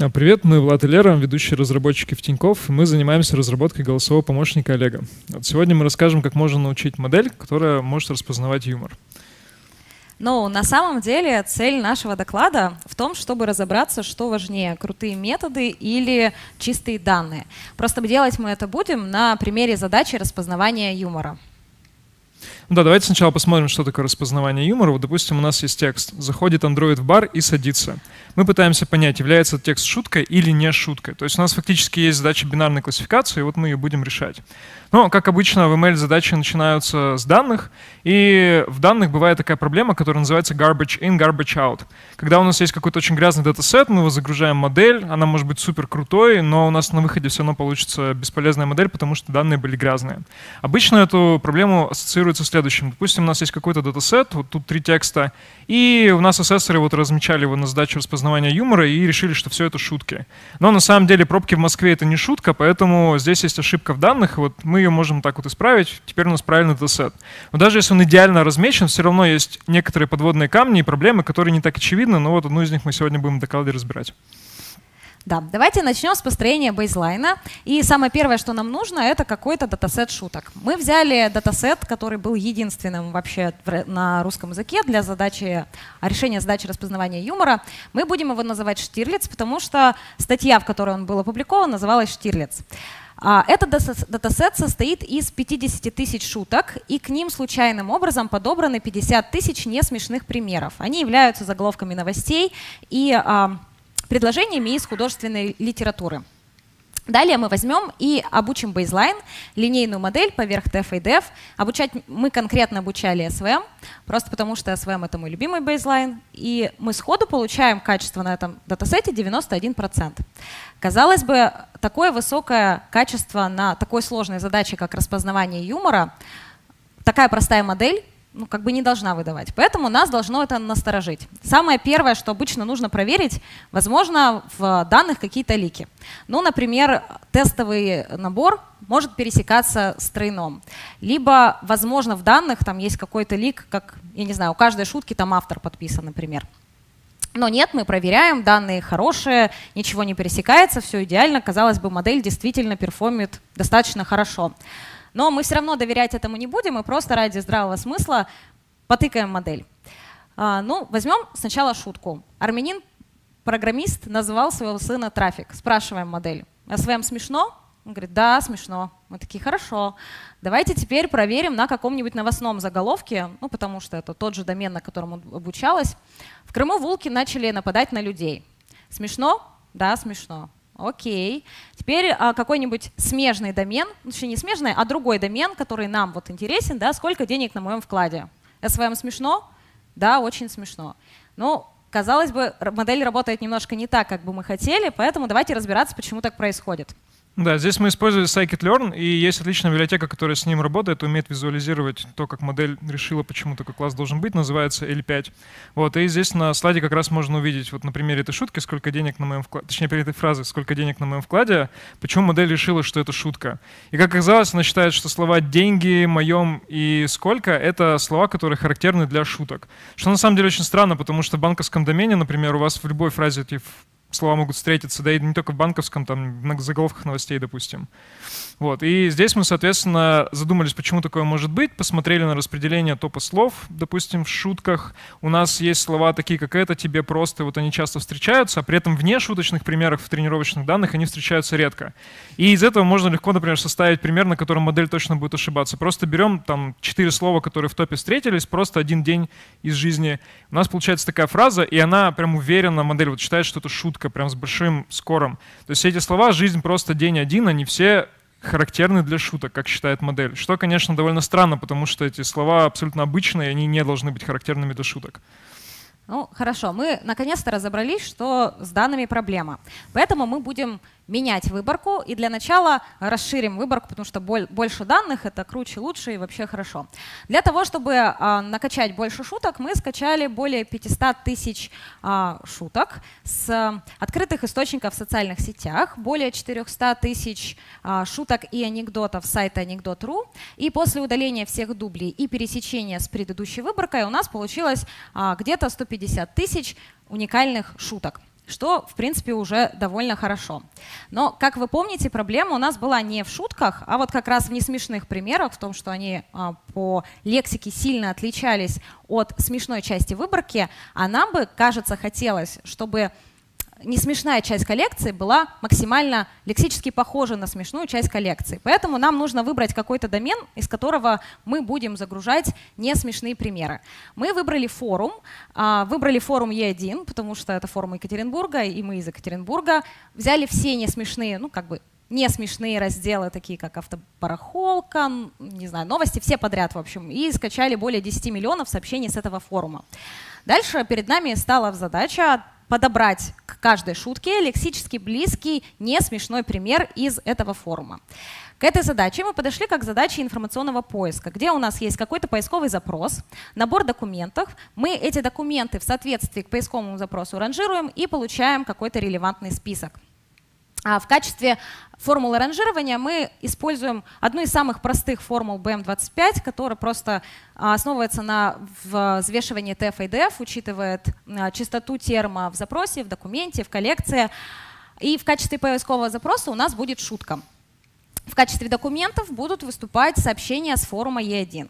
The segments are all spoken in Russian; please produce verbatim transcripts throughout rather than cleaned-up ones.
Привет, мы Влад и Лера, ведущие разработчики в Тинькофф, и мы занимаемся разработкой голосового помощника Олега. Вот сегодня мы расскажем, как можно научить модель, которая может распознавать юмор. Ну, на самом деле цель нашего доклада в том, чтобы разобраться, что важнее, крутые методы или чистые данные. Просто делать мы это будем на примере задачи распознавания юмора. Ну да, давайте сначала посмотрим, что такое распознавание юмора. Вот, допустим, у нас есть текст. Заходит андроид в бар и садится. Мы пытаемся понять, является текст шуткой или не шуткой. То есть у нас фактически есть задача бинарной классификации, и вот мы ее будем решать. Но, как обычно, в эм эл задачи начинаются с данных, и в данных бывает такая проблема, которая называется garbage in, garbage out. Когда у нас есть какой-то очень грязный датасет, мы его загружаем в модель, она может быть супер крутой, но у нас на выходе все равно получится бесполезная модель, потому что данные были грязные. Обычно эту проблему ассоциируется с следующим. Допустим, у нас есть какой-то датасет, вот тут три текста, и у нас ассессоры вот размечали его на задачу распознавания юмора и решили, что все это шутки. Но на самом деле пробки в Москве — это не шутка, поэтому здесь есть ошибка в данных, вот мы ее можем так вот исправить, теперь у нас правильный датасет. Но даже если он идеально размечен, все равно есть некоторые подводные камни и проблемы, которые не так очевидны, но вот одну из них мы сегодня будем в докладе разбирать. Да, давайте начнем с построения бейзлайна. И самое первое, что нам нужно, это какой-то датасет шуток. Мы взяли датасет, который был единственным вообще на русском языке для задачи, решения задачи распознавания юмора. Мы будем его называть Штирлиц, потому что статья, в которой он был опубликован, называлась Штирлиц. Этот датасет состоит из пятидесяти тысяч шуток, и к ним случайным образом подобраны пятьдесят тысяч несмешных примеров. Они являются заголовками новостей и предложениями из художественной литературы. Далее мы возьмем и обучим бейзлайн, линейную модель поверх ти эф и ди эф. Обучать мы конкретно обучали эс ви эм, просто потому что эс ви эм — это мой любимый бейзлайн. И мы сходу получаем качество на этом датасете девяносто один процент. Казалось бы, такое высокое качество на такой сложной задаче, как распознавание юмора, такая простая модель, ну, как бы не должна выдавать. Поэтому нас должно это насторожить. Самое первое, что обычно нужно проверить, возможно, в данных какие-то лики. Ну, например, тестовый набор может пересекаться с тройном. Либо, возможно, в данных там есть какой-то лик, как, я не знаю, у каждой шутки там автор подписан, например. Но нет, мы проверяем, данные хорошие, ничего не пересекается, все идеально. Казалось бы, модель действительно перформит достаточно хорошо. Но мы все равно доверять этому не будем, мы просто ради здравого смысла потыкаем модель. А, ну, возьмем сначала шутку. Армянин-программист называл своего сына Трафик. Спрашиваем модель: эс ви эм смешно? Он говорит: да, смешно. Мы такие: хорошо. Давайте теперь проверим на каком-нибудь новостном заголовке, ну, потому что это тот же домен, на котором обучалась. В Крыму волки начали нападать на людей. Смешно? Да, смешно. Окей. Теперь а, какой-нибудь смежный домен, ну, точнее не смежный, а другой домен, который нам вот интересен, да, сколько денег на моем вкладе. эс ви эм смешно? Да, очень смешно. Ну, казалось бы, модель работает немножко не так, как бы мы хотели, поэтому давайте разбираться, почему так происходит. Да, здесь мы использовали scikit-learn, и есть отличная библиотека, которая с ним работает, умеет визуализировать то, как модель решила, почему такой класс должен быть, называется эл пять. Вот, и здесь на слайде как раз можно увидеть, вот на примере этой шутки, сколько денег на моем вкладе, точнее, перед этой фразой, сколько денег на моем вкладе, почему модель решила, что это шутка. И как оказалось, она считает, что слова «деньги», «моем» и «сколько» — это слова, которые характерны для шуток. Что на самом деле очень странно, потому что в банковском домене, например, у вас в любой фразе эти слова могут встретиться, да и не только в банковском, там, на заголовках новостей, допустим. Вот. И здесь мы, соответственно, задумались, почему такое может быть, посмотрели на распределение топа слов, допустим, в шутках. У нас есть слова такие, как «это», «тебе», «просто», вот они часто встречаются, а при этом вне шуточных примеров в тренировочных данных они встречаются редко. И из этого можно легко, например, составить пример, на котором модель точно будет ошибаться. Просто берем там четыре слова, которые в топе встретились, просто один день из жизни. У нас получается такая фраза, и она прям уверенно, модель вот считает, что это шутка, прям с большим скором. То есть все эти слова «жизнь просто день один», они все характерны для шуток, как считает модель. Что, конечно, довольно странно, потому что эти слова абсолютно обычные, они не должны быть характерными для шуток. Ну, хорошо, мы наконец-то разобрались, что с данными проблема. Поэтому мы будем менять выборку, и для начала расширим выборку, потому что больше данных — это круче, лучше и вообще хорошо. Для того, чтобы а, накачать больше шуток, мы скачали более пятисот тысяч а, шуток с а, открытых источников в социальных сетях, более четырехсот тысяч а, шуток и анекдотов с сайта анекдот точка ру, и после удаления всех дублей и пересечения с предыдущей выборкой у нас получилось а, где-то сто пятьдесят тысяч уникальных шуток. что, в принципе, уже довольно хорошо. Но, как вы помните, проблема у нас была не в шутках, а вот как раз в несмешных примерах, в том, что они а, по лексике сильно отличались от смешной части выборки, а нам бы, кажется, хотелось, чтобы несмешная часть коллекции была максимально лексически похожа на смешную часть коллекции. Поэтому нам нужно выбрать какой-то домен, из которого мы будем загружать несмешные примеры. Мы выбрали форум, выбрали форум Е один, потому что это форум Екатеринбурга, и мы из Екатеринбурга. Взяли все несмешные, ну как бы не смешные разделы, такие как автобарахолка, не знаю, новости, все подряд, в общем, и скачали более десяти миллионов сообщений с этого форума. Дальше перед нами стала задача подобрать к каждой шутке лексически близкий, не смешной пример из этого форума. К этой задаче мы подошли как к задаче информационного поиска, где у нас есть какой-то поисковый запрос, набор документов. Мы эти документы в соответствии к поисковому запросу ранжируем и получаем какой-то релевантный список. А в качестве формулы ранжирования мы используем одну из самых простых формул бэ эм двадцать пять, которая просто основывается на взвешивании тэ эф и дэ эф, учитывает частоту терма в запросе, в документе, в коллекции. И в качестве поискового запроса у нас будет шутка. В качестве документов будут выступать сообщения с форума Е один.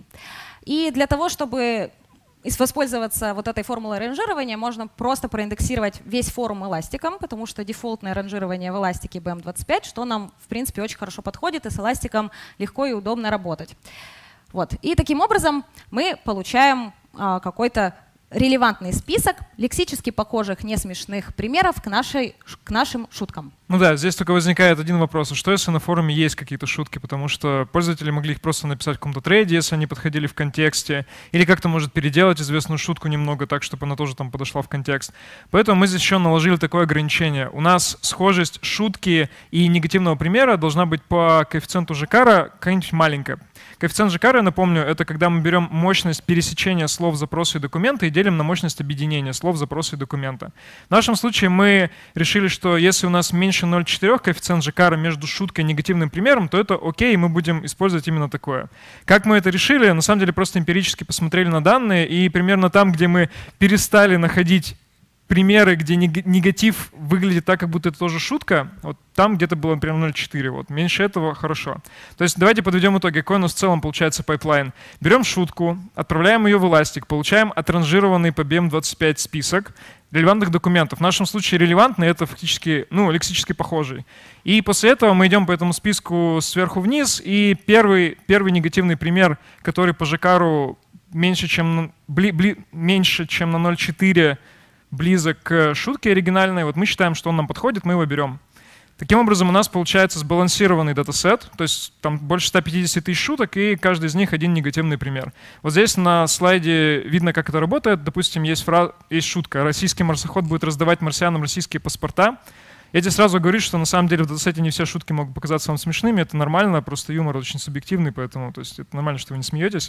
И для того, чтобы воспользоваться вот этой формулой ранжирования, можно просто проиндексировать весь форум эластиком, потому что дефолтное ранжирование в эластике бэ эм двадцать пять, что нам, в принципе, очень хорошо подходит, и с эластиком легко и удобно работать. Вот. И таким образом мы получаем а, какой-то релевантный список лексически похожих несмешных примеров к, нашей, к нашим шуткам. Ну да, здесь только возникает один вопрос. Что если на форуме есть какие-то шутки? Потому что пользователи могли их просто написать в каком-то трейде, если они подходили в контексте, или как-то может переделать известную шутку немного так, чтобы она тоже там подошла в контекст. Поэтому мы здесь еще наложили такое ограничение. У нас схожесть шутки и негативного примера должна быть по коэффициенту Жекара какая-нибудь маленькая. Коэффициент Жекара, напомню, это когда мы берем мощность пересечения слов запроса и документа и делим на мощность объединения слов запроса и документа. В нашем случае мы решили, что если у нас меньше ноль целых четыре десятых коэффициент Жекара между шуткой и негативным примером, то это окей, и мы будем использовать именно такое. Как мы это решили? На самом деле просто эмпирически посмотрели на данные, и примерно там, где мы перестали находить примеры, где негатив выглядит так, как будто это тоже шутка, вот там где-то было, например, ноль целых четыре десятых. Вот. Меньше этого хорошо. То есть давайте подведем итоги. Какой у нас в целом получается пайплайн. Берем шутку, отправляем ее в Elastic, получаем отранжированный по бэ эм двадцать пять список релевантных документов. В нашем случае релевантный — это фактически, ну, лексически похожий. И после этого мы идем по этому списку сверху вниз, и первый, первый негативный пример, который по Жекару меньше, чем, бли, бли, меньше, чем на ноль целых четыре десятых близок к шутке оригинальной, вот мы считаем, что он нам подходит, мы его берем. Таким образом, у нас получается сбалансированный датасет, то есть там больше ста пятидесяти тысяч шуток, и каждый из них один негативный пример. Вот здесь на слайде видно, как это работает. Допустим, есть, фраз... есть шутка: российский марсоход будет раздавать марсианам российские паспорта. Я тебе сразу говорю, что на самом деле в датасете не все шутки могут показаться вам смешными, это нормально, просто юмор очень субъективный, поэтому то есть это нормально, что вы не смеетесь.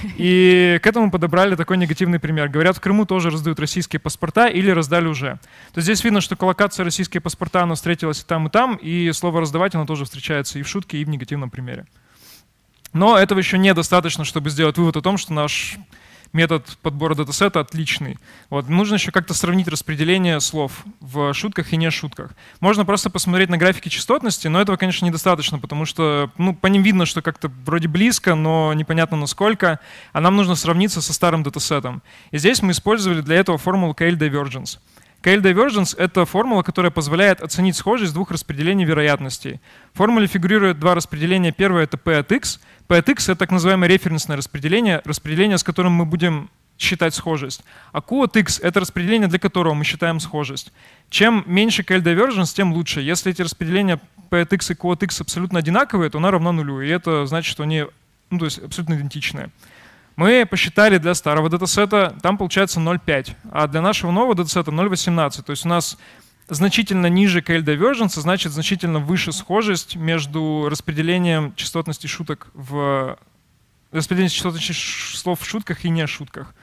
И к этому подобрали такой негативный пример. Говорят, в Крыму тоже раздают российские паспорта или раздали уже. То есть здесь видно, что коллокация «российские паспорта» она встретилась и там, и там, и слово «раздавать» оно тоже встречается и в шутке, и в негативном примере. Но этого еще недостаточно, чтобы сделать вывод о том, что наш метод подбора датасета отличный. Вот. Нужно еще как-то сравнить распределение слов в шутках и не шутках. Можно просто посмотреть на графики частотности, но этого, конечно, недостаточно, потому что ну, по ним видно, что как-то вроде близко, но непонятно насколько, а нам нужно сравниться со старым датасетом. И здесь мы использовали для этого формулу кей эль-Divergence. кей эль-Divergence — это формула, которая позволяет оценить схожесть двух распределений вероятностей. В формуле фигурирует два распределения. Первое — это P от X. P от X — это так называемое референсное распределение, распределение, с которым мы будем считать схожесть. А Q от X — это распределение, для которого мы считаем схожесть. Чем меньше кей эль-Divergence, тем лучше. Если эти распределения P от X и Q от X абсолютно одинаковые, то она равна нулю. И это значит, что они ну, то есть абсолютно идентичные. Мы посчитали для старого датасета, там получается ноль целых пять, а для нашего нового датасета ноль целых восемнадцать. То есть у нас значительно ниже кей эль-Divergence, значит значительно выше схожесть между распределением частотности шуток в распределением частотности слов в шутках и не шутках.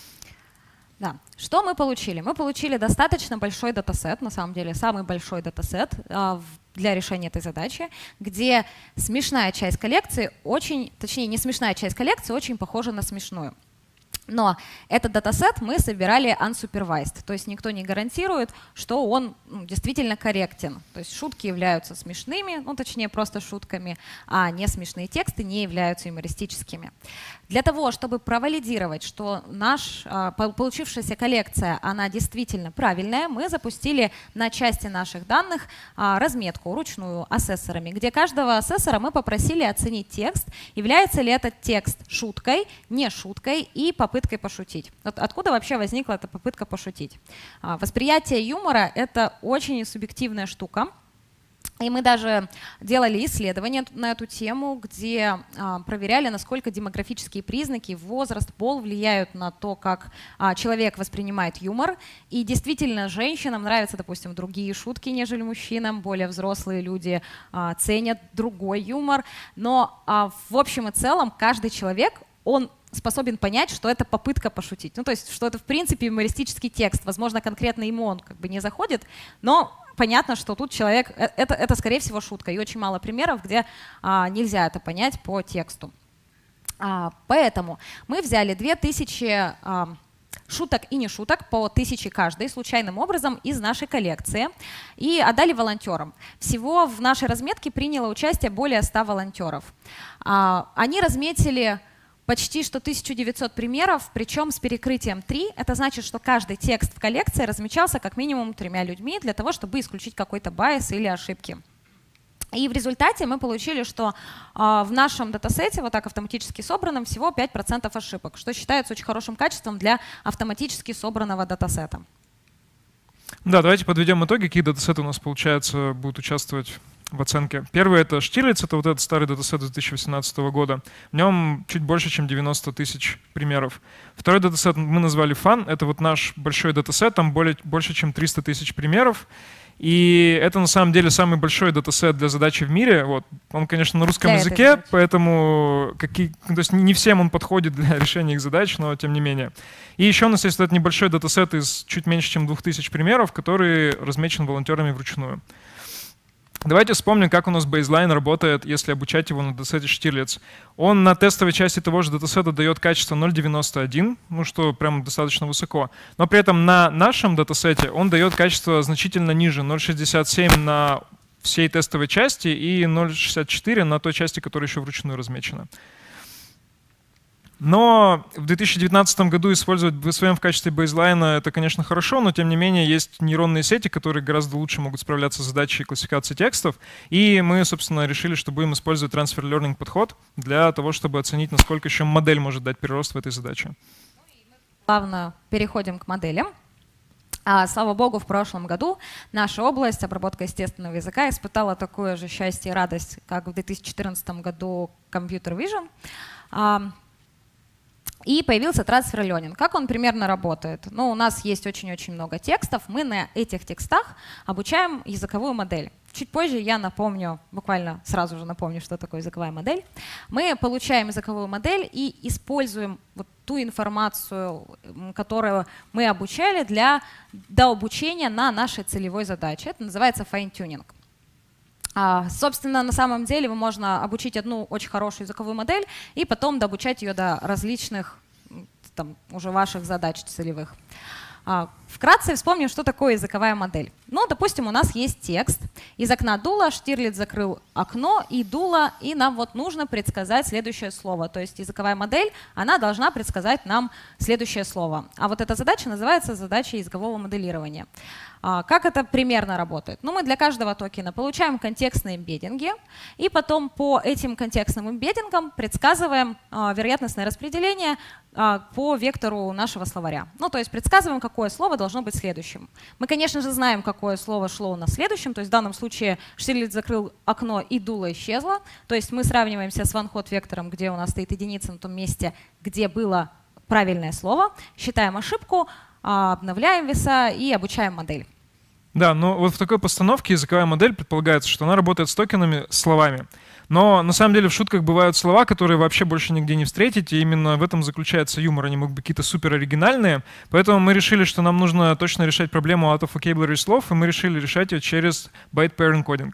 Да. Что мы получили? Мы получили достаточно большой датасет, на самом деле самый большой датасет э, для решения этой задачи, где смешная часть коллекции очень, точнее не смешная часть коллекции очень похожа на смешную. Но этот датасет мы собирали unsupervised, то есть никто не гарантирует, что он ну, действительно корректен. То есть шутки являются смешными, ну точнее просто шутками, а не смешные тексты не являются юмористическими. Для того, чтобы провалидировать, что наш, получившаяся коллекция, она действительно правильная, мы запустили на части наших данных разметку ручную ассессорами, где каждого ассессора мы попросили оценить текст, является ли этот текст шуткой, не шуткой и попыткой пошутить. Вот откуда вообще возникла эта попытка пошутить? Восприятие юмора — это очень субъективная штука. И мы даже делали исследования на эту тему, где а, проверяли, насколько демографические признаки, возраст, пол влияют на то, как а, человек воспринимает юмор. И действительно, женщинам нравятся, допустим, другие шутки, нежели мужчинам. Более взрослые люди а, ценят другой юмор. Но а, в общем и целом каждый человек, он способен понять, что это попытка пошутить. Ну, то есть, что это, в принципе, юмористический текст. Возможно, конкретно ему он как бы не заходит, но понятно, что тут человек, это, это скорее всего, шутка. И очень мало примеров, где а, нельзя это понять по тексту. А, поэтому мы взяли две тысячи а, шуток и не шуток, по тысяче каждой, случайным образом из нашей коллекции, и отдали волонтерам. Всего в нашей разметке приняло участие более ста волонтеров. А, они разметили почти что тысяча девятьсот примеров, причем с перекрытием три. Это значит, что каждый текст в коллекции размечался как минимум тремя людьми для того, чтобы исключить какой-то байс или ошибки. И в результате мы получили, что э, в нашем датасете, вот так автоматически собранном, всего пять процентов ошибок, что считается очень хорошим качеством для автоматически собранного датасета. Да, давайте подведем итоги, какие датасеты у нас, получается, будут участвовать в оценке. Первый — это Штирлиц, это вот этот старый датасет две тысячи восемнадцатого года. В нем чуть больше, чем девяносто тысяч примеров. Второй датасет мы назвали Fun, это вот наш большой датасет, там более, больше, чем триста тысяч примеров. И это на самом деле самый большой датасет для задачи в мире. Вот. Он, конечно, на русском для языке, поэтому какие, то есть не всем он подходит для решения их задач, но тем не менее. И еще у нас есть этот небольшой датасет из чуть меньше, чем двух тысяч примеров, который размечен волонтерами вручную. Давайте вспомним, как у нас бейзлайн работает, если обучать его на датасете Штирлиц. Он на тестовой части того же датасета дает качество ноль целых девяносто один, ну что прям достаточно высоко. Но при этом на нашем датасете он дает качество значительно ниже, ноль целых шестьдесят семь на всей тестовой части и ноль целых шестьдесят четыре на той части, которая еще вручную размечена. Но в две тысячи девятнадцатом году использовать ви эс ви эм в качестве бейзлайна — это, конечно, хорошо, но тем не менее есть нейронные сети, которые гораздо лучше могут справляться с задачей классификации текстов. И мы, собственно, решили, что будем использовать transfer learning подход для того, чтобы оценить, насколько еще модель может дать прирост в этой задаче. Плавно переходим к моделям. А, слава богу, в прошлом году наша область, обработка естественного языка, испытала такое же счастье и радость, как в две тысячи четырнадцатом году Computer Vision. А, И появился transfer learning. Как он примерно работает? Ну, у нас есть очень-очень много текстов. Мы на этих текстах обучаем языковую модель. Чуть позже я напомню, буквально сразу же напомню, что такое языковая модель. Мы получаем языковую модель и используем вот ту информацию, которую мы обучали, для дообучения на нашей целевой задаче. Это называется fine-tuning. А, собственно, на самом деле вы можно обучить одну очень хорошую языковую модель и потом дообучать ее до различных там, уже ваших задач целевых. А, вкратце вспомним, что такое языковая модель. Ну, допустим, у нас есть текст. Из окна дуло, Штирлиц закрыл окно и дуло, и нам вот нужно предсказать следующее слово. То есть языковая модель, она должна предсказать нам следующее слово. А вот эта задача называется задача языкового моделирования. Как это примерно работает? Ну, мы для каждого токена получаем контекстные эмбеддинги, и потом по этим контекстным эмбеддингам предсказываем а, вероятностное распределение а, по вектору нашего словаря. Ну, то есть предсказываем, какое слово должно быть следующим. Мы, конечно же, знаем, какое слово шло у нас следующим, то есть в данном случае Штирлиц закрыл окно и дуло исчезло. То есть мы сравниваемся с one-hot вектором, где у нас стоит единица на том месте, где было правильное слово, считаем ошибку, обновляем веса и обучаем модель. Да, но вот в такой постановке языковая модель предполагается, что она работает с токенами, словами. Но на самом деле в шутках бывают слова, которые вообще больше нигде не встретите, и именно в этом заключается юмор. Они могут быть какие-то супер оригинальные. Поэтому мы решили, что нам нужно точно решать проблему out of vocabulary слов, и мы решили решать ее через byte pair encoding.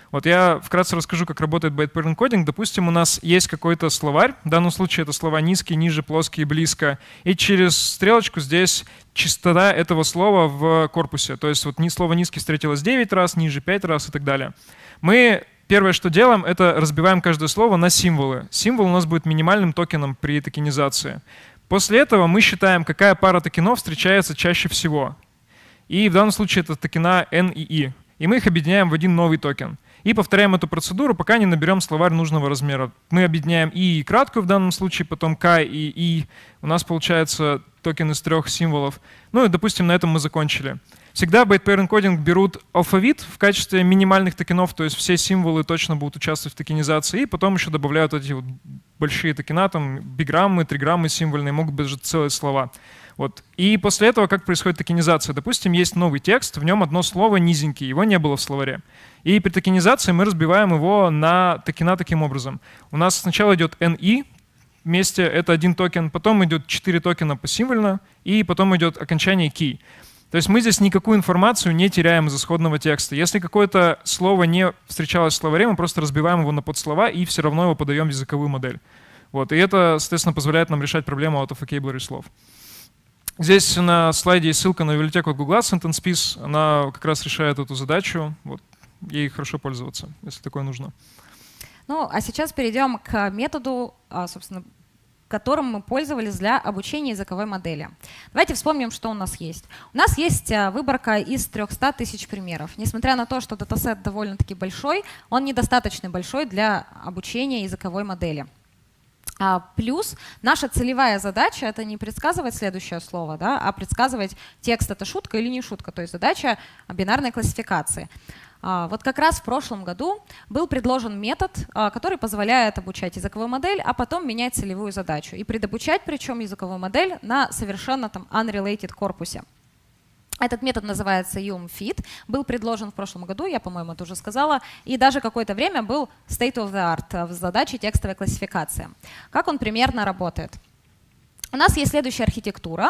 Вот я вкратце расскажу, как работает byte-pair encoding. Допустим, у нас есть какой-то словарь, в данном случае это слова низкий, ниже, плоский, близко, и через стрелочку здесь частота этого слова в корпусе. То есть вот слово низкий встретилось девять раз, ниже пять раз и так далее. Мы первое, что делаем, это разбиваем каждое слово на символы. Символ у нас будет минимальным токеном при токенизации. После этого мы считаем, какая пара токенов встречается чаще всего. И в данном случае это токена N и I. И мы их объединяем в один новый токен. И повторяем эту процедуру, пока не наберем словарь нужного размера. Мы объединяем I и краткую в данном случае, потом K и I. У нас получается токен из трех символов. Ну и, допустим, на этом мы закончили. Всегда byte-pair encoding берут алфавит в качестве минимальных токенов, то есть все символы точно будут участвовать в токенизации, и потом еще добавляют эти вот большие токена, там биграммы, триграммы символьные, могут быть же целые слова. Вот. И после этого как происходит токенизация? Допустим, есть новый текст, в нем одно слово низенький, его не было в словаре. И при токенизации мы разбиваем его на токена таким образом. У нас сначала идет эн и, вместе это один токен, потом идет четыре токена посимвольно, и потом идет окончание key. То есть мы здесь никакую информацию не теряем из исходного текста. Если какое-то слово не встречалось в словаре, мы просто разбиваем его на подслова и все равно его подаем в языковую модель. Вот. И это, соответственно, позволяет нам решать проблему out of vocabulary слов. Здесь на слайде есть ссылка на библиотеку от Google, SentencePiece. Она как раз решает эту задачу. Вот. Ей хорошо пользоваться, если такое нужно. Ну, а сейчас перейдем к методу, собственно, которым мы пользовались для обучения языковой модели. Давайте вспомним, что у нас есть. У нас есть выборка из трёхсот тысяч примеров. Несмотря на то, что датасет довольно-таки большой, он недостаточно большой для обучения языковой модели. А плюс наша целевая задача — это не предсказывать следующее слово, да, а предсказывать, текст — это шутка или не шутка, то есть задача бинарной классификации. А, вот как раз в прошлом году был предложен метод, а, который позволяет обучать языковую модель, а потом менять целевую задачу. И предобучать причем языковую модель на совершенно там unrelated корпусе. Этот метод называется UMFit, был предложен в прошлом году, я, по-моему, это уже сказала, и даже какое-то время был state of the art в задаче текстовой классификации. Как он примерно работает? У нас есть следующая архитектура,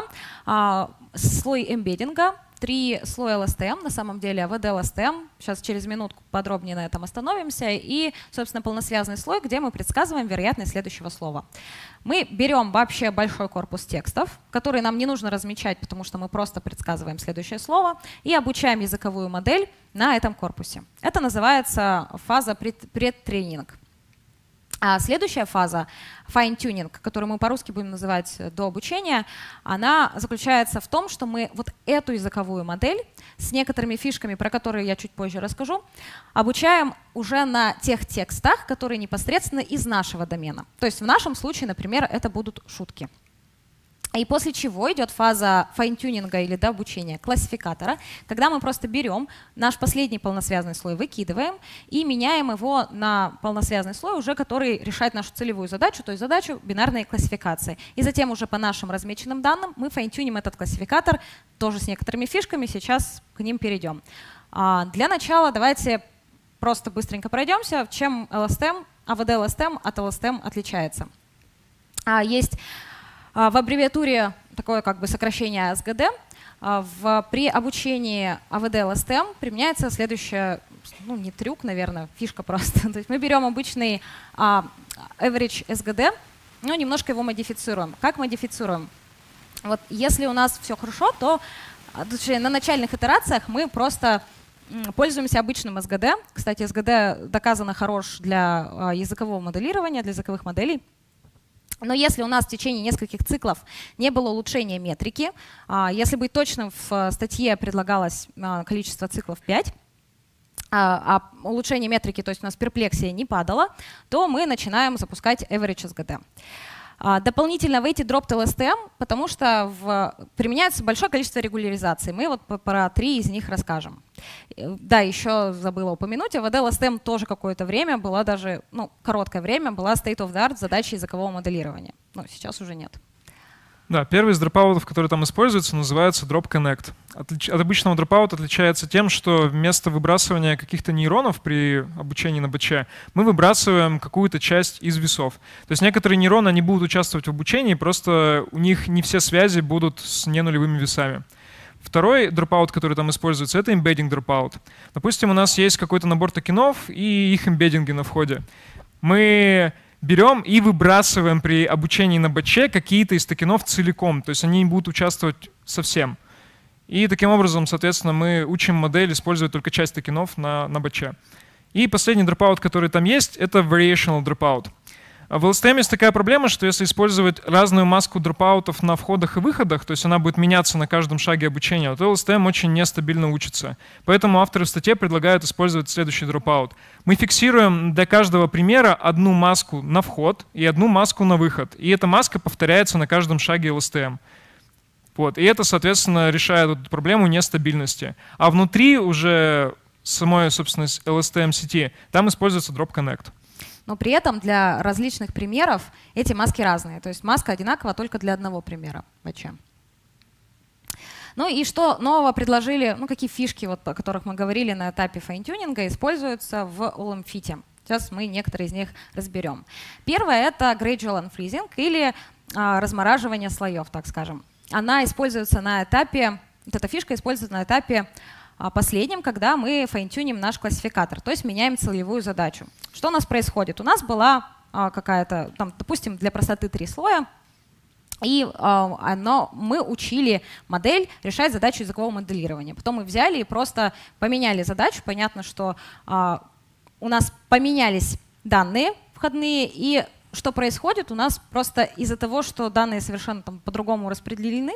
слой эмбеддинга, три слоя эл эс ти эм, на самом деле эй ви ди эл эс ти эм, сейчас через минутку подробнее на этом остановимся, и, собственно, полносвязный слой, где мы предсказываем вероятность следующего слова. Мы берем вообще большой корпус текстов, который нам не нужно размечать, потому что мы просто предсказываем следующее слово, и обучаем языковую модель на этом корпусе. Это называется фаза предтренинг. А следующая фаза, fine-tuning, которую мы по-русски будем называть до обучения, она заключается в том, что мы вот эту языковую модель с некоторыми фишками, про которые я чуть позже расскажу, обучаем уже на тех текстах, которые непосредственно из нашего домена. То есть в нашем случае, например, это будут шутки. И после чего идет фаза файн-тюнинга или до обучения классификатора, когда мы просто берем наш последний полносвязный слой, выкидываем и меняем его на полносвязный слой, уже который решает нашу целевую задачу, то есть задачу бинарной классификации. И затем уже по нашим размеченным данным мы файн-тюним этот классификатор, тоже с некоторыми фишками, сейчас к ним перейдем. Для начала давайте просто быстренько пройдемся, чем эл эс ти эм, эй ви ди эл эс ти эм от эл эс ти эм отличается. Есть в аббревиатуре такое как бы сокращение эй эс джи ди. В, при обучении эй ви ди эл эс ти эм применяется следующее, ну не трюк, наверное, фишка просто. То есть мы берем обычный uh, average эс джи ди, но немножко его модифицируем. Как модифицируем? Вот если у нас все хорошо, то на начальных итерациях мы просто пользуемся обычным эс джи ди. Кстати, эс джи ди доказано хорош для языкового моделирования, для языковых моделей. Но если у нас в течение нескольких циклов не было улучшения метрики, если быть точным, в статье предлагалось количество циклов пять, а улучшение метрики, то есть у нас перплексия не падала, то мы начинаем запускать average эс джи ди. Дополнительно weighted dropped эл эс ти эм, потому что в, применяется большое количество регуляризаций. Мы вот про три из них расскажем. Да, еще забыла упомянуть, эй ви ди эл эс ти эм тоже какое-то время была даже, ну, короткое время была state of the art задача языкового моделирования. Но сейчас уже нет. Да, первый из дропаутов, который там используется, называется drop connect. Отлич... От обычного дропаута отличается тем, что вместо выбрасывания каких-то нейронов при обучении на бэче мы выбрасываем какую-то часть из весов. То есть некоторые нейроны, они будут участвовать в обучении, просто у них не все связи будут с ненулевыми весами. Второй dropout, который там используется, это embedding dropout. Допустим, у нас есть какой-то набор токенов и их эмбеддинги на входе. Мы берем и выбрасываем при обучении на батче какие-то из токенов целиком, то есть они не будут участвовать совсем. И таким образом, соответственно, мы учим модель использовать только часть токенов на, на батче. И последний dropout, который там есть, это variational dropout. В эл эс ти эм есть такая проблема, что если использовать разную маску дропаутов на входах и выходах, то есть она будет меняться на каждом шаге обучения, то эл эс ти эм очень нестабильно учится. Поэтому авторы в статье предлагают использовать следующий дропаут. Мы фиксируем для каждого примера одну маску на вход и одну маску на выход. И эта маска повторяется на каждом шаге эл эс ти эм. Вот. И это, соответственно, решает эту проблему нестабильности. А внутри уже самой, собственно, эл эс ти эм-сети там используется Drop Connect. Но при этом для различных примеров эти маски разные. То есть маска одинакова только для одного примера батча. Ну и что нового предложили, ну какие фишки, вот, о которых мы говорили на этапе файнтюнинга, используются в OLMFit. Сейчас мы некоторые из них разберем. Первое — это Gradual Unfreezing или а, размораживание слоев, так скажем. Она используется на этапе, вот эта фишка используется на этапе последнем, когда мы файнтюним наш классификатор, то есть меняем целевую задачу. Что у нас происходит? У нас была а, какая-то, там, допустим, для простоты три слоя, и а, оно, мы учили модель решать задачу языкового моделирования. Потом мы взяли и просто поменяли задачу. Понятно, что а, у нас поменялись данные входные, и что происходит? У нас просто из-за того, что данные совершенно по-другому распределены,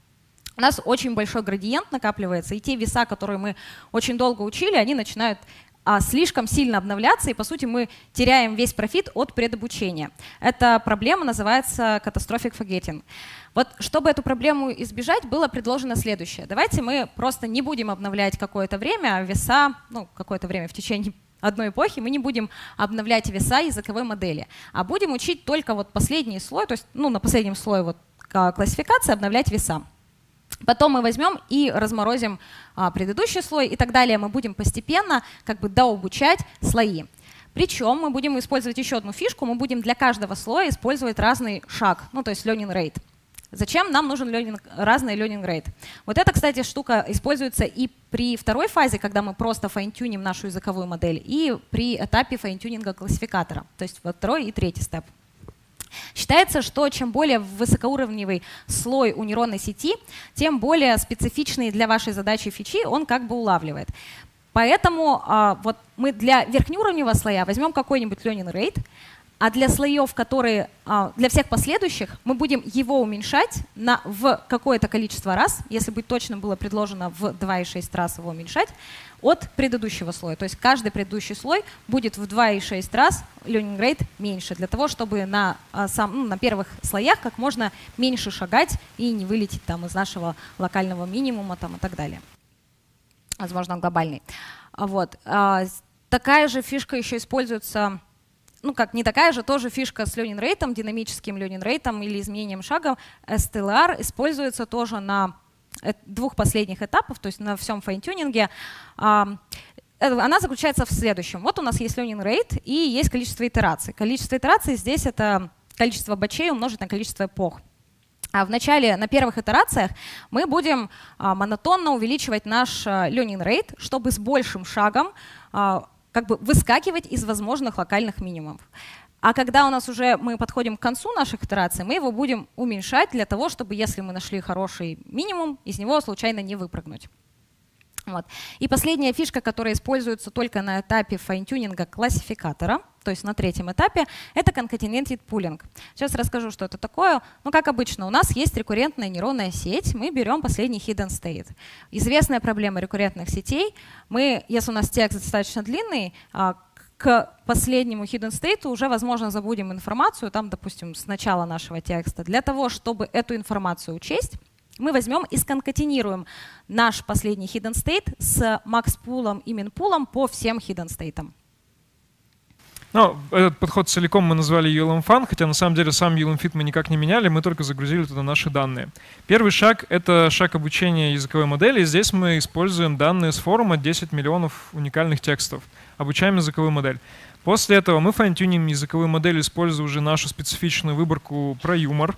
у нас очень большой градиент накапливается, и те веса, которые мы очень долго учили, они начинают а, слишком сильно обновляться, и, по сути, мы теряем весь профит от предобучения. Эта проблема называется catastrophic forgetting. Вот, чтобы эту проблему избежать, было предложено следующее. Давайте мы просто не будем обновлять какое-то время веса, ну, какое-то время в течение одной эпохи, мы не будем обновлять веса языковой модели, а будем учить только вот последний слой, то есть, ну, на последнем слое вот, классификации обновлять веса. Потом мы возьмем и разморозим а, предыдущий слой, и так далее. Мы будем постепенно как бы дообучать слои. Причем мы будем использовать еще одну фишку. Мы будем для каждого слоя использовать разный шаг, ну то есть learning rate. Зачем нам нужен learning, разный learning rate? Вот эта, кстати, штука используется и при второй фазе, когда мы просто файнтюним нашу языковую модель, и при этапе файнтюнинга классификатора, то есть вот второй и третий степ. Считается, что чем более высокоуровневый слой у нейронной сети, тем более специфичные для вашей задачи фичи он как бы улавливает. Поэтому а, вот мы для верхнеуровневого слоя возьмем какой-нибудь learning rate, а для слоев, которые, а, для всех последующих, мы будем его уменьшать на, в какое-то количество раз, если быть точным, было предложено в два и шесть раз его уменьшать, от предыдущего слоя. То есть каждый предыдущий слой будет в два и шесть раз learning rate меньше, для того, чтобы на, а, сам, ну, на первых слоях как можно меньше шагать и не вылететь там, из нашего локального минимума там, и так далее. Возможно, глобальный. Вот. А, такая же фишка еще используется, ну как не такая же, тоже фишка с learning rate, динамическим learning rate или изменением шага. эс ти эл ар используется тоже на двух последних этапах, то есть на всем файнтюнинге. Она заключается в следующем. Вот у нас есть learning rate и есть количество итераций. Количество итераций здесь это количество батчей умножить на количество эпох. А в начале, на первых итерациях мы будем а, монотонно увеличивать наш а, learning rate, чтобы с большим шагом а, как бы выскакивать из возможных локальных минимумов. А когда у нас уже мы подходим к концу наших итераций, мы его будем уменьшать для того, чтобы, если мы нашли хороший минимум, из него случайно не выпрыгнуть. Вот. И последняя фишка, которая используется только на этапе файнтюнинга классификатора, то есть на третьем этапе, это concatenated pooling. Сейчас расскажу, что это такое. Ну, как обычно, у нас есть рекуррентная нейронная сеть, мы берем последний hidden state. Известная проблема рекуррентных сетей, мы, если у нас текст достаточно длинный, к последнему hidden state уже, возможно, забудем информацию, там, допустим, с начала нашего текста. Для того, чтобы эту информацию учесть, мы возьмем и сконкатенируем наш последний hidden state с max-пулом и min-пулом по всем hidden state'ам. Ну, этот подход целиком мы назвали ю эл эм-Fun, хотя на самом деле сам ю эл эм-Fit мы никак не меняли, мы только загрузили туда наши данные. Первый шаг — это шаг обучения языковой модели. Здесь мы используем данные с форума десять миллионов уникальных текстов. Обучаем языковую модель. После этого мы файнтюним языковую модель, используя уже нашу специфичную выборку про юмор.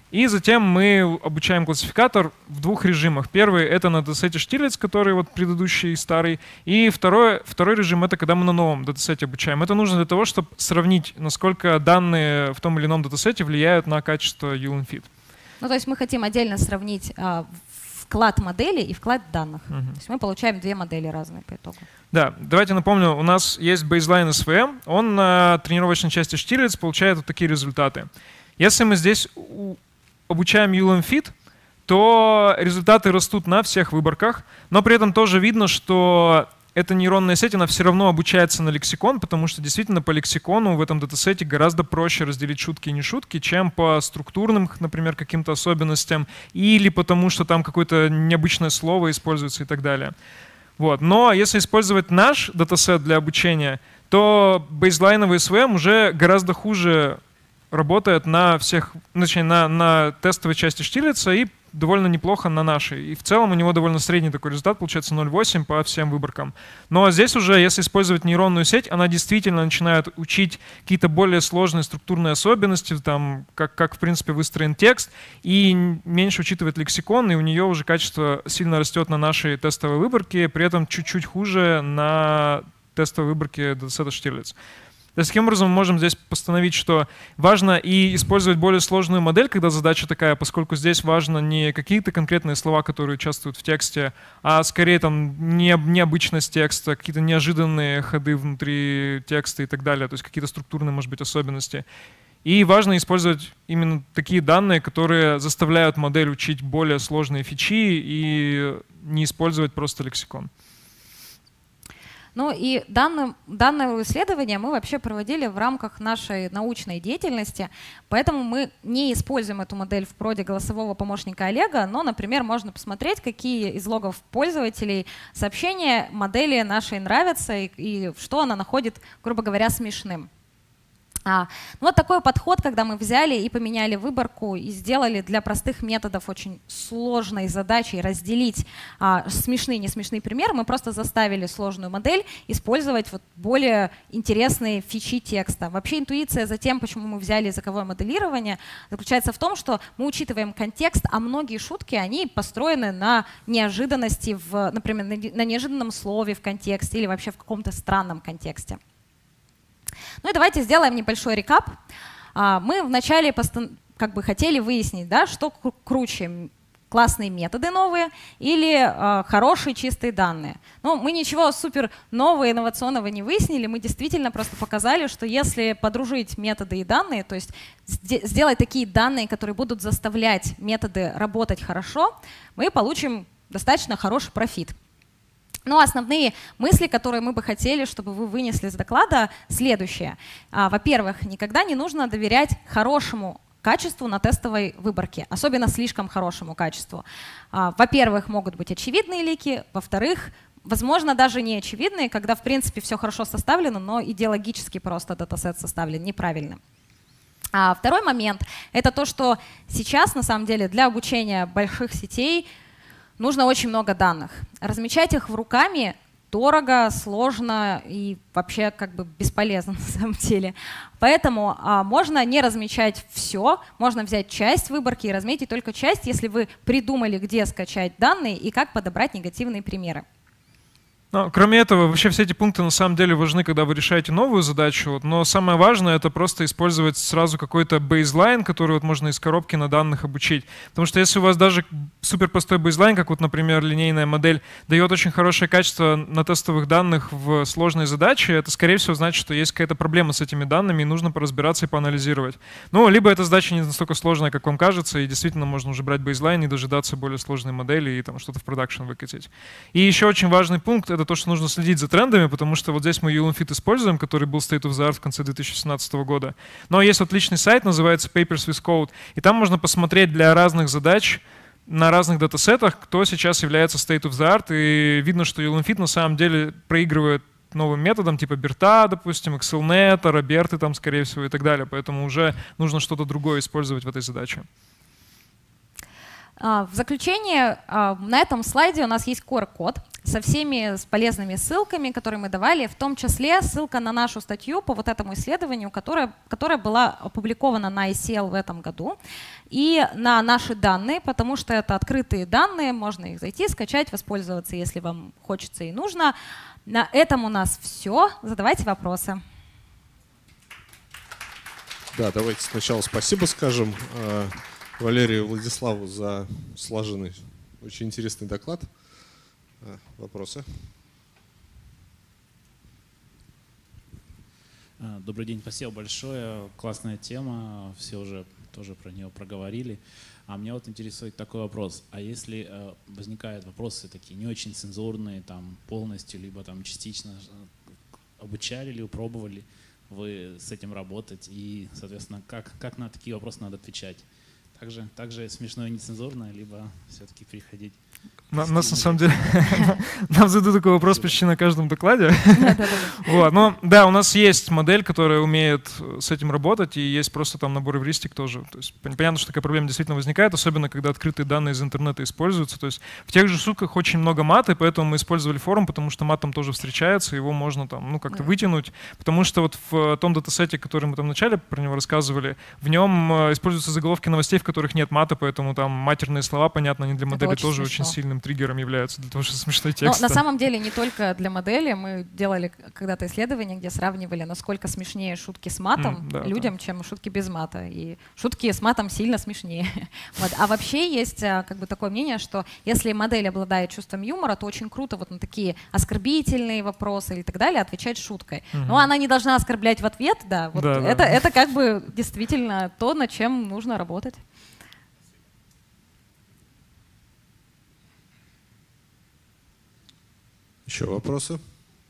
И затем мы обучаем классификатор в двух режимах. Первый — это на датасете Штирлиц, который вот предыдущий, старый. И второй, второй режим — это когда мы на новом датасете обучаем. Это нужно для того, чтобы сравнить, насколько данные в том или ином датасете влияют на качество ю эл эм-Fit. Ну, то есть мы хотим отдельно сравнить а, вклад модели и вклад данных. Угу. То есть мы получаем две модели разные по итогу. Да, давайте напомню, у нас есть baseline эс ви эм, он на тренировочной части Штирлиц получает вот такие результаты. Если мы здесь обучаем ю эл эм-Fit, то результаты растут на всех выборках, но при этом тоже видно, что эта нейронная сеть, она все равно обучается на лексикон, потому что действительно по лексикону в этом датасете гораздо проще разделить шутки и не шутки, чем по структурным, например, каким-то особенностям, или потому что там какое-то необычное слово используется и так далее. Вот. Но если использовать наш датасет для обучения, то бейзлайновый эс ви эм уже гораздо хуже работает на всех, точнее, на, на тестовой части Штирлица и довольно неплохо на нашей. И в целом у него довольно средний такой результат, получается ноль целых восемь по всем выборкам. Но здесь уже, если использовать нейронную сеть, она действительно начинает учить какие-то более сложные структурные особенности, там, как, как в принципе выстроен текст, и меньше учитывает лексикон, и у нее уже качество сильно растет на нашей тестовой выборке, при этом чуть-чуть хуже на тестовой выборке датасета Штирлиц. То есть, таким образом, мы можем здесь постановить, что важно и использовать более сложную модель, когда задача такая, поскольку здесь важно не какие-то конкретные слова, которые участвуют в тексте, а скорее там не, необычность текста, какие-то неожиданные ходы внутри текста и так далее, то есть какие-то структурные, может быть, особенности. И важно использовать именно такие данные, которые заставляют модель учить более сложные фичи и не использовать просто лексикон. Ну и данное, данное исследование мы вообще проводили в рамках нашей научной деятельности, поэтому мы не используем эту модель в проде голосового помощника Олега, но, например, можно посмотреть, какие из логов пользователей сообщения модели нашей нравятся и, и что она находит, грубо говоря, смешным. А, ну вот такой подход, когда мы взяли и поменяли выборку и сделали для простых методов очень сложной задачей разделить а, смешные и несмешные примеры, мы просто заставили сложную модель использовать вот более интересные фичи текста. Вообще интуиция за тем, почему мы взяли языковое моделирование, заключается в том, что мы учитываем контекст, а многие шутки, они построены на неожиданности, в, например, на неожиданном слове в контексте или вообще в каком-то странном контексте. Ну и давайте сделаем небольшой рекап. Мы вначале как бы хотели выяснить, да, что круче, классные методы новые или хорошие чистые данные. Но мы ничего супер нового, инновационного не выяснили, мы действительно просто показали, что если подружить методы и данные, то есть сделать такие данные, которые будут заставлять методы работать хорошо, мы получим достаточно хороший профит. Но основные мысли, которые мы бы хотели, чтобы вы вынесли из доклада, следующие. Во-первых, никогда не нужно доверять хорошему качеству на тестовой выборке, особенно слишком хорошему качеству. Во-первых, могут быть очевидные лики, во-вторых, возможно, даже не очевидные, когда в принципе все хорошо составлено, но идеологически просто датасет составлен неправильно. А второй момент — это то, что сейчас на самом деле для обучения больших сетей нужно очень много данных. Размечать их в руками дорого, сложно и вообще как бы бесполезно на самом деле. Поэтому а, можно не размечать все, можно взять часть выборки и разметить только часть, если вы придумали, где скачать данные и как подобрать негативные примеры. Но, кроме этого, вообще все эти пункты на самом деле важны, когда вы решаете новую задачу, но самое важное — это просто использовать сразу какой-то бейзлайн, который вот можно из коробки на данных обучить. Потому что если у вас даже супер простой бейзлайн, как вот, например, линейная модель, дает очень хорошее качество на тестовых данных в сложной задаче, это, скорее всего, значит, что есть какая-то проблема с этими данными, и нужно поразбираться и поанализировать. Ну, либо эта задача не настолько сложная, как вам кажется, и действительно можно уже брать бейзлайн и дожидаться более сложной модели и там что-то в продакшн выкатить. И еще очень важный пункт — это то, что нужно следить за трендами, потому что вот здесь мы ю эл эм-Fit используем, который был State of the Art в конце две тысячи шестнадцатого года. Но есть отличный сайт, называется Papers with Code, и там можно посмотреть для разных задач на разных датасетах, кто сейчас является State of the Art, и видно, что ю эл эм-Fit на самом деле проигрывает новым методам, типа Берта, допустим, Excelnet, Роберты там, скорее всего, и так далее. Поэтому уже нужно что-то другое использовать в этой задаче. В заключение, на этом слайде у нас есть ку ар-код со всеми полезными ссылками, которые мы давали, в том числе ссылка на нашу статью по вот этому исследованию, которая, которая была опубликована на ай си эл в этом году, и на наши данные, потому что это открытые данные, можно их зайти, скачать, воспользоваться, если вам хочется и нужно. На этом у нас все. Задавайте вопросы. Да, давайте сначала спасибо скажем Валерию и Владиславу за слаженный, очень интересный доклад. Вопросы? Добрый день, спасибо большое. Классная тема, все уже тоже про нее проговорили. А меня вот интересует такой вопрос. А если э, возникают вопросы такие не очень цензурные, там полностью, либо там частично, обучали ли, пробовали вы с этим работать? И, соответственно, как, как на такие вопросы надо отвечать? Также, также смешно и нецензурно, либо все-таки приходить? На, нас на самом деле, нам задают такой вопрос почти на каждом докладе. Вот, но да, у нас есть модель, которая умеет с этим работать, и есть просто там набор эвристик тоже. То есть понятно, что такая проблема действительно возникает, особенно когда открытые данные из интернета используются. То есть в тех же шутках очень много мата, и поэтому мы использовали форум, потому что мат там тоже встречается, его можно там, ну, как-то вытянуть, потому что вот в том датасете, который мы там вначале про него рассказывали, в нем используются заголовки новостей, в которых нет мата, поэтому там матерные слова, понятно, они для модели очень тоже смешно. очень сильным триггером являются для того, чтобы смешной текст. Но на самом деле не только для модели. Мы делали когда-то исследование, где сравнивали, насколько смешнее шутки с матом mm, да, людям, да. чем шутки без мата. И шутки с матом сильно смешнее. Вот. А вообще есть как бы такое мнение, что если модель обладает чувством юмора, то очень круто вот на такие оскорбительные вопросы и так далее отвечать шуткой. Mm-hmm. Но она не должна оскорблять в ответ, да. Вот да, это, да. это как бы действительно то, над чем нужно работать. Еще вопросы?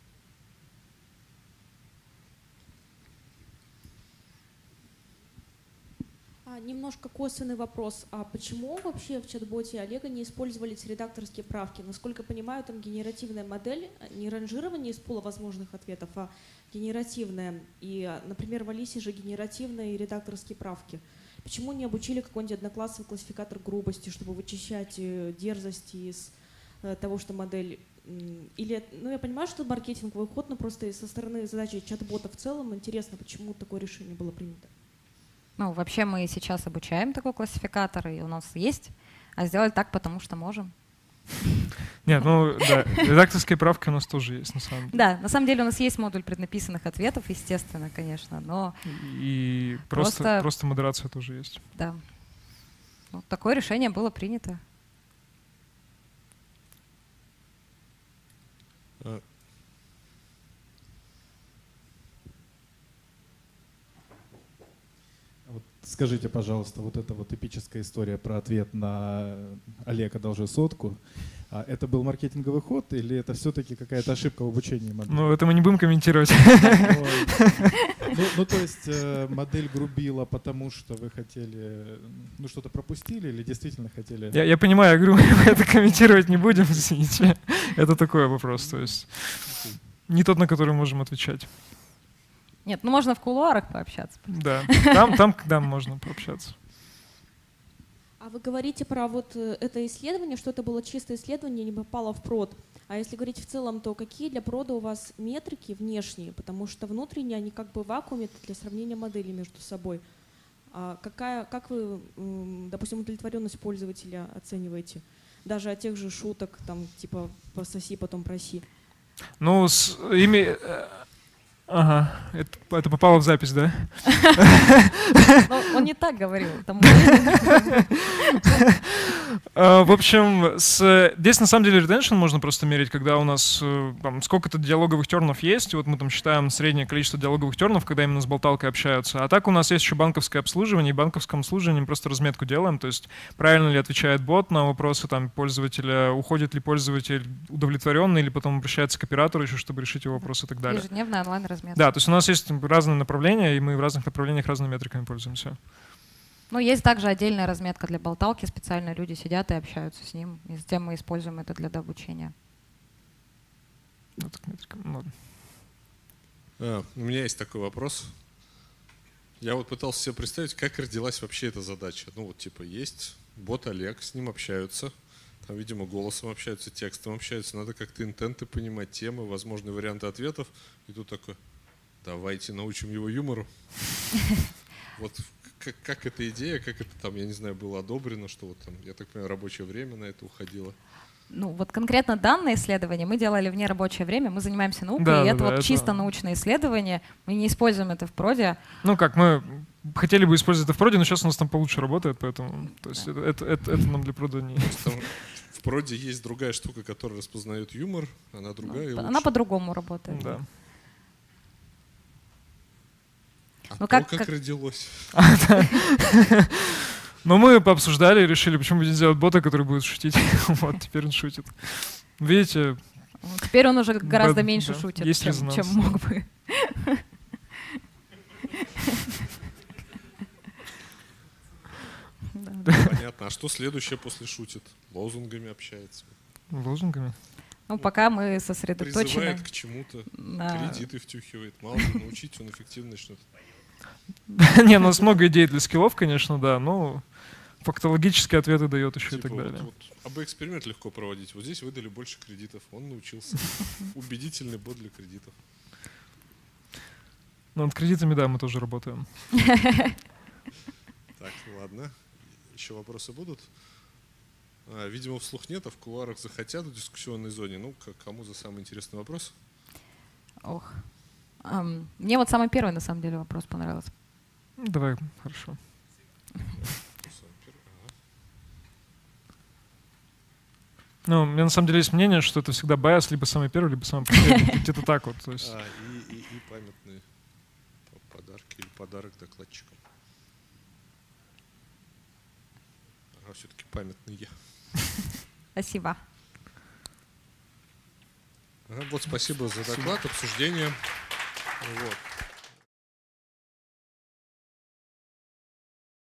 А, немножко косвенный вопрос. А почему вообще в чат-боте Олега не использовались редакторские правки? Насколько я понимаю, там генеративная модель, не ранжирование из пула возможных ответов, а генеративная. И, например, в Алисе же генеративные и редакторские правки. Почему не обучили какой-нибудь одноклассовый классификатор грубости, чтобы вычищать дерзости из того, что модель... Или, ну, я понимаю, что это маркетинговый ход, но просто со стороны задачи чат-бота в целом интересно, почему такое решение было принято. Ну, вообще мы сейчас обучаем такой классификатор, и у нас есть, а сделали так, потому что можем. Нет, ну да, редакторские правки у нас тоже есть, на самом деле. Да, на самом деле у нас есть модуль преднаписанных ответов, естественно, конечно, но... И просто, просто... просто модерация тоже есть. Да. Ну, такое решение было принято. Вот скажите, пожалуйста, вот эта вот эпическая история про ответ на Олег одолжи сотку, а это был маркетинговый ход или это все-таки какая-то ошибка в обучении модели? Ну, это мы не будем комментировать. Ну, ну, то есть э, модель грубила, потому что вы хотели, ну, что-то пропустили или действительно хотели? Я, я понимаю, я говорю, мы это комментировать не будем, извините. Это такой вопрос, то есть не тот, на который можем отвечать. Нет, ну можно в кулуарах пообщаться. Да, там, там, когда можно пообщаться. А вы говорите про вот это исследование, что это было чистое исследование, не попало в прод. А если говорить в целом, то какие для прода у вас метрики внешние? Потому что внутренние, они как бы в вакууме для сравнения моделей между собой. А какая, как вы, допустим, удовлетворенность пользователя оцениваете? Даже от тех же шуток, там, типа «пососи, потом проси». Ну, с ими... Ага, это, это попало в запись, да? Но он не так говорил. В общем, с... здесь на самом деле retention можно просто мерить, когда у нас там, сколько-то диалоговых тернов есть. Вот мы там считаем среднее количество диалоговых тернов, когда именно с болталкой общаются. А так у нас есть еще банковское обслуживание. И банковском обслуживании мы просто разметку делаем. То есть правильно ли отвечает бот на вопросы там, пользователя, уходит ли пользователь удовлетворенный, или потом обращается к оператору еще, чтобы решить его вопросы и так далее. Ежедневная онлайн-разметка. Да, то есть у нас есть разные направления, и мы в разных направлениях разными метриками пользуемся. Ну, есть также отдельная разметка для болталки, специально люди сидят и общаются с ним, и затем мы используем это для дообучения. Ну, так метрика, ну. А, у меня есть такой вопрос. Я вот пытался себе представить, как родилась вообще эта задача. Ну вот типа есть бот Олег, с ним общаются. Там, видимо, голосом общаются, текстом общаются. Надо как-то интенты понимать, темы, возможные варианты ответов. И тут такой, давайте научим его юмору. Вот как, как эта идея, как это там, я не знаю, было одобрено, что вот там, я так понимаю, рабочее время на это уходило. Ну, вот конкретно данное исследование мы делали в нерабочее время, мы занимаемся наукой, Да, и да, это да, вот это- чисто научное исследование, мы не используем это в проде. Ну как, мы хотели бы использовать это в проде, но сейчас у нас там получше работает, поэтому то есть это, это, это, это нам для прода не... Там в проде есть другая штука, которая распознает юмор, она другая и Ну, она лучше. по-другому работает. Да. А Ну, то, как- как, как- родилось. Но мы пообсуждали и решили, почему бы не сделать бота, который будет шутить. Вот, теперь он шутит. Видите, Теперь он уже гораздо Да, меньше да, шутит, есть чем, резонанс, чем да. мог бы. Да. Понятно. А что следующее после шутит? Лозунгами общается. лозунгами. Ну, пока мы сосредоточены Призывает к чему-то. на... Кредиты втюхивает. Мало ли, научить, он эффективно начнет. Не, у нас много идей для скиллов, конечно, да, но фактологические ответы дает еще и Типа, так вот- далее. вот, а бы эксперимент легко проводить. Вот здесь выдали больше кредитов. Он научился. Убедительный бот для кредитов. Но над кредитами, да, мы тоже работаем. Так, ладно. Еще вопросы будут? А, видимо, вслух нет, а в кулуарах захотят в дискуссионной зоне. Ну, к- кому за самый интересный вопрос? Ох. Ам, Мне вот самый первый, на самом деле, вопрос понравился. Ну, давай, хорошо. Ну, у меня на самом деле есть мнение, что это всегда байс, либо самый первый, либо самый последний. Где-то так вот. То есть. А, и, и, и памятные п- подарки или подарок докладчикам. А все-таки памятные. Спасибо. Ага, вот спасибо за доклад, обсуждение. Вот.